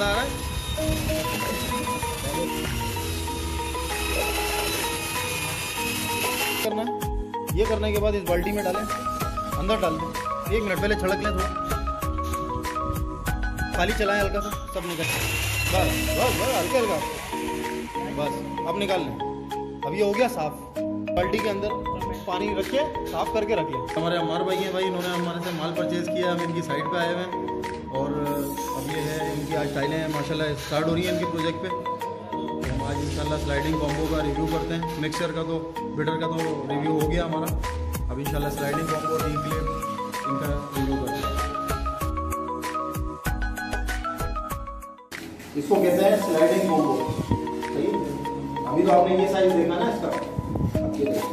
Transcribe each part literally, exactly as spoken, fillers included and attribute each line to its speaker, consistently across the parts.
Speaker 1: आ रहा है। करना ये करने के बाद इस बाल्टी में डालें, अंदर डाल दें, एक मिनट पहले छड़क लें, थोड़ा खाली चलाएं हल्का सा, सब निकल बस बस बस हल्का हल्का बस। अब निकाल लें। अब ये हो गया साफ। बाल्टी के अंदर पानी रख के साफ करके रख लें। हमारे अमर भाई हैं भाई, इन्होंने हमारे से माल परचेज़ किया, हम इनकी साइट पे आए हुए हैं और अब ये है इनकी आज टाइलें माशाल्लाह स्टार्ट हो रही हैं इनके प्रोजेक्ट पे। तो हम आज इंशाल्लाह स्लाइडिंग कॉम्बो का रिव्यू करते हैं। मिक्सचर का तो बिटर का तो रिव्यू हो गया हमारा, अब इंशाल्लाह स्लाइडिंग कॉम्बो टी क्लेम इनका रिव्यू करते हैं। इसको कहते हैं स्लाइडिंग कॉम्बो, सही। अभी तो आपने ये साइज देखा ना इसका, अब ये देखो,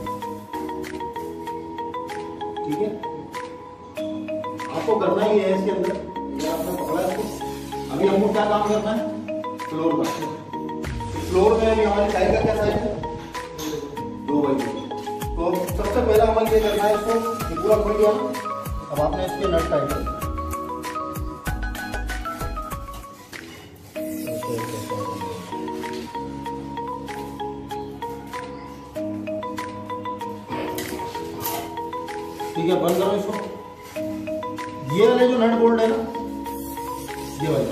Speaker 1: ठीक है। आपको करना ही है इसके अंदर, ये आपने पकड़ा इसको। अभी हमको क्या काम करना है, फ्लोर का। फ्लोर में अभी हमारे टाइल का क्या साइज है, दो बाई दो। तो सबसे पहला हमें ये करना है इसको, ये पूरा खुल गया ना, अब आपने इसके नट टाइट करना। ठीक है, बंद करो इसको। ये वाले जो नट बोल्ट है ना, ये वाले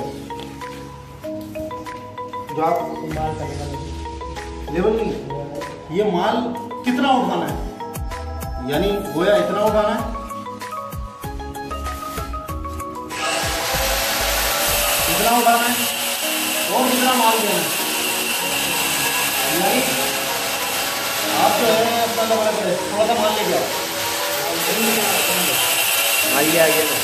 Speaker 1: जो आप माल का लेवल नहीं, ये माल कितना उठाना है, यानी गोया इतना उठाना है, इतना उठाना है और कितना माल देना है। यानी आप जो है अपना दबा के थोड़ा सा माल लेके आओ, आइए आइए ना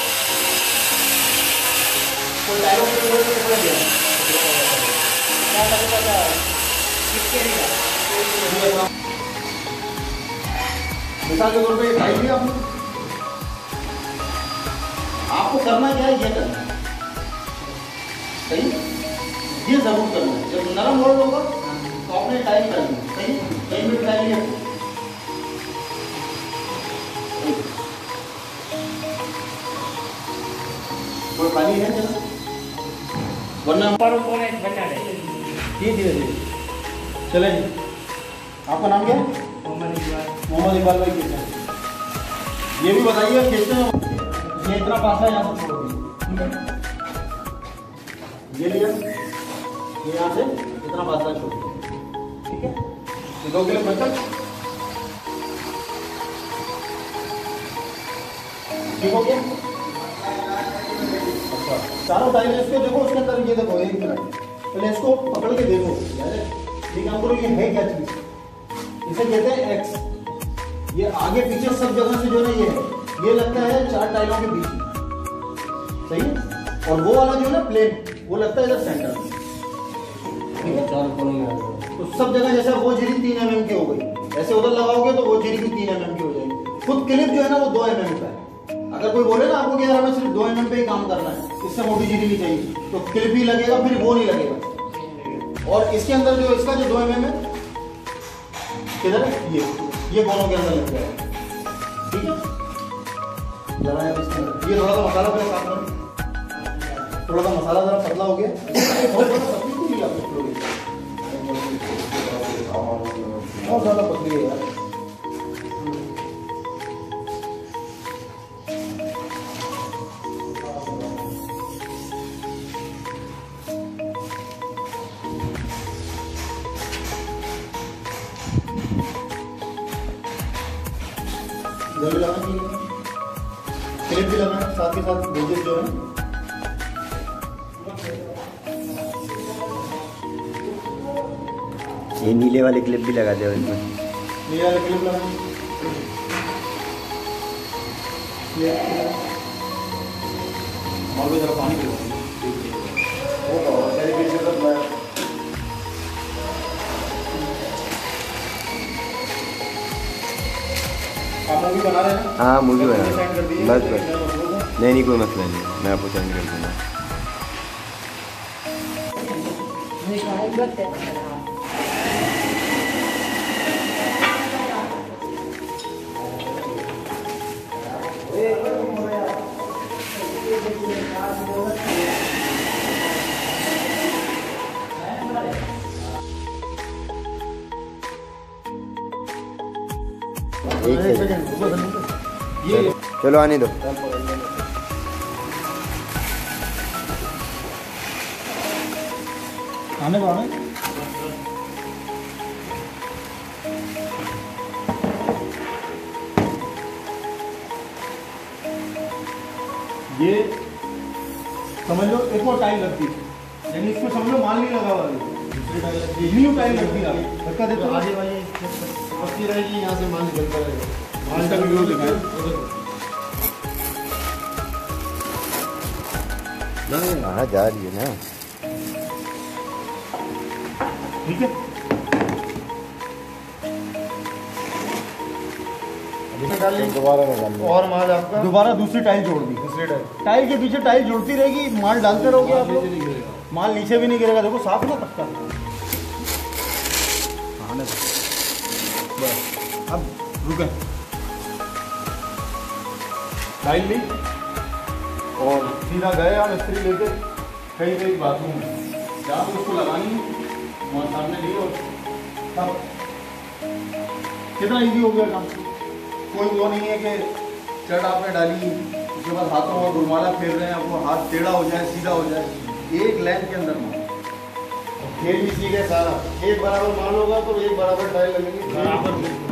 Speaker 1: कोई डायलॉग के ऊपर तो बोल दिया क्या लगता है किसके लिए मिसाल के तौर पे भाई भी आप आपको करना क्या है, ये करना सही, ये जरूर करना है। जब नरम मोल्ड होगा तो आपने टाइम करना है, सही। कई मिनट टाइम लिया कोई खाली है वरना धीरे धीरे चले। आपका नाम क्या है? मोहम्मद इकबाल भाई। कितना ये भी बताइए खींचते हैं, ये इतना पास है यहाँ से छोड़ दिया, ये लिया, ये यहाँ से इतना पास है छोड़ दिया, ठीक है। ये दो किलो बचत, ठीक हो गया। चारों टाइम इसको देखो, उसके अंदर ये देखो, एक मिनट पहले इसको पकड़ के देखो यार, ठीक है। ये है क्या चीज, इसे कहते हैं एक्स। ये आगे पीछे सब जगह से जो है ये है, ये लगता है चार टाइलों के बीच में, सही। और वो वाला जो है ना प्लेन, वो लगता है इधर सेंटर, ठीक है। चार कोने में तो सब जगह जैसे वो जीरी तीन एम एम की हो गई, ऐसे उधर लगाओगे तो वो जीरी भी तीन एम एम की हो जाएगी। खुद क्लिप जो है ना वो दो एम एम का है। अगर कोई बोले ना आपको कि यार हमें सिर्फ दो एम एम पे ही काम करना है, इससे मोटी जीरी नहीं चाहिए, तो क्लिप ही लगेगा, फिर वो नहीं लगेगा। और इसके अंदर जो इसका जो दो एम एम है किधर है, ये ये दोनों के अंदर लग जाएगा, ठीक है। जरा इसके अंदर ये थोड़ा सा मसाला पहले साफ करो, थोड़ा सा मसाला जरा पतला हो गया, बहुत ज्यादा पतली है यार। इधर भी लगाना चाहिए, क्लिप भी लगाना साथ के साथ, बेजेस जो है
Speaker 2: ये नीले वाले क्लिप भी लगा दो इसमें,
Speaker 1: नीले वाले क्लिप लगाना। और भी जरा पानी पी आप मूवी बना रहे हैं?
Speaker 2: हाँ मूवी बना रहे हैं, बस बस नहीं नहीं कोई मसला नहीं, मैं आपको सेंड कर दूँगा। एक सेकंड
Speaker 1: ये
Speaker 2: चलो आने दो।
Speaker 1: आने दो आने ये समझ लो एक और टाइल लगती है, यानी इसमें समझ लो माल नहीं लगा हुआ है, दूसरी टाइल लगती है, न्यू टाइल लगती है। धक्का देते हो आगे वाली पक्की रहेगी, यहाँ से माल निकलता रहेगा। माल का वीडियो दिखाएं,
Speaker 2: हाँ जा रही है ना,
Speaker 1: ठीक है।
Speaker 2: दोबारा निकाल
Speaker 1: और माल आपका दोबारा दूसरी टाइल जोड़ दी, दूसरी टाइल टाइल के पीछे टाइल जोड़ती रहेगी, माल डालते रहोगे आप लोग, माल नीचे भी नहीं गिरेगा। देखो साफ है ना पक्का। बस अब रुके, टाइल ली और सीधा गए आप मिस्त्री लेके कहीं कहीं बाथरूम में जहाँ पे उसको लगानी है वहाँ सामने ली और तब कितना इजी हो गया काम। कोई वो नहीं है कि चट आपने डाली उसके बाद हाथों में रुमाला फेर रहे हैं, वो हाथ टेढ़ा हो जाए सीधा हो जाए, एक लाइन के अंदर माल। खेल भी सीखे सारा, एक बराबर माल होगा तो एक बराबर टाइल लगेगी बराबर।